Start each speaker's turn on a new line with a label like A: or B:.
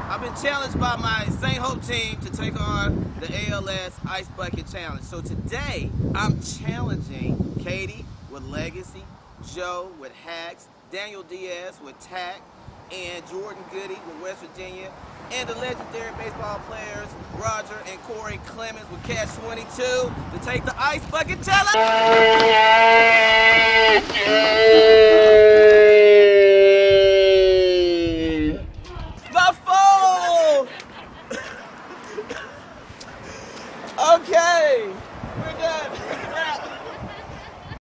A: I've been challenged by my St. Hope team to take on the ALS Ice Bucket Challenge. So today, I'm challenging Katie with Legacy, Joe with Hacks, Daniel Diaz with Tack, and Jordan Goody with West Virginia, and the legendary baseball players Roger and Corey Clemens with Catch 22 to take the Ice Bucket Challenge.